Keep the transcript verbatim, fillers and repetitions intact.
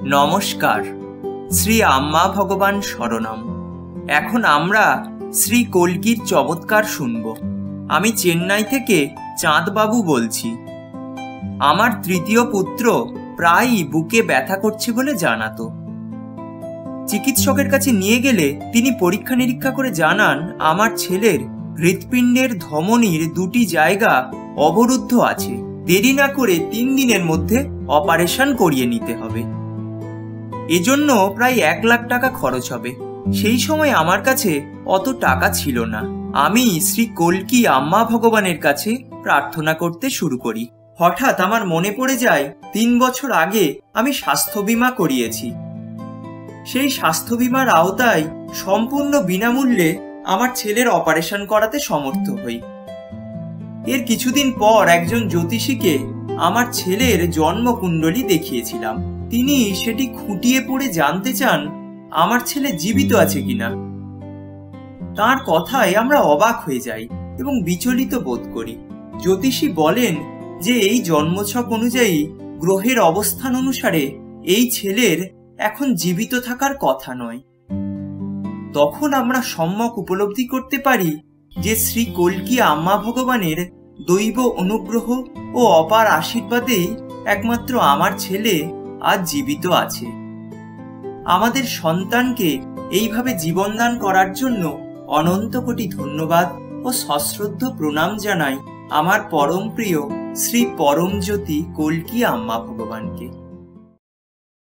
নমস্কার। শ্রী আম্মা ভগবান শরণম। এখন আমরা শ্রী কল্কির চমৎকার শুনব। আমি চেন্নাই থেকে চাঁদবাবু বলছি। আমার তৃতীয় পুত্র প্রায়ই বুকে ব্যথা করছে বলে জানাতো। চিকিৎসকের কাছে নিয়ে গেলে তিনি পরীক্ষা নিরীক্ষা করে জানান আমার ছেলের হৃৎপিণ্ডের ধমনীর দুটি জায়গা অবরুদ্ধ আছে। দেরি না করে তিন দিনের মধ্যে অপারেশন করিয়ে নিতে হবে। এজন্য প্রায় এক লাখ টাকা খরচ হবে। সেই সময় আমার কাছে অত টাকা ছিল না। আমি শ্রী কল্কি আম্মা ভগবানের কাছে প্রার্থনা করতে শুরু করি। হঠাৎ আমার মনে পড়ে যায় তিন বছর আগে আমি স্বাস্থ্য বীমা করিয়েছি। সেই স্বাস্থ্য বীমার আওতায় সম্পূর্ণ বিনামূল্যে আমার ছেলের অপারেশন করাতে সমর্থ হই। এর কিছুদিন পর একজন জ্যোতিষীকে আমার ছেলের জন্মকুণ্ডলী দেখিয়েছিলাম। তিনি সেটি খুঁটিয়ে পড়ে জানতে চান আমার ছেলে জীবিত আছে কিনা। তার কথায় আমরা অবাক হয়ে যাই এবং বিচলিত বোধ করি। জ্যোতিষী বলেন যে এই জন্মছক অনুযায়ী গ্রহের অবস্থান অনুসারে এই ছেলের এখন জীবিত থাকার কথা নয়। তখন আমরা সম্যক উপলব্ধি করতে পারি যে শ্রী কল্কি আম্মা ভগবানের দৈব অনুগ্রহ ও অপার আশীর্বাদেই একমাত্র আমার ছেলে আজ জীবিত আছে। আমাদের সন্তানকে এইভাবে জীবনদান করার জন্য অনন্ত কোটি ধন্যবাদ ও সশ্রদ্ধ প্রণাম জানাই আমার পরম প্রিয় শ্রী পরমজ্যোতি কল্কি আম্মা ভগবানকে।